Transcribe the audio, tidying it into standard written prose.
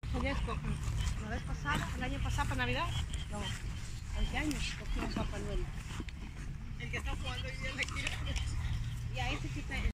Ayer, la vez pasada, el año pasado para Navidad, no, hace años cogimos Papá Noel. El que está jugando hoy día en la esquina. Y a ese que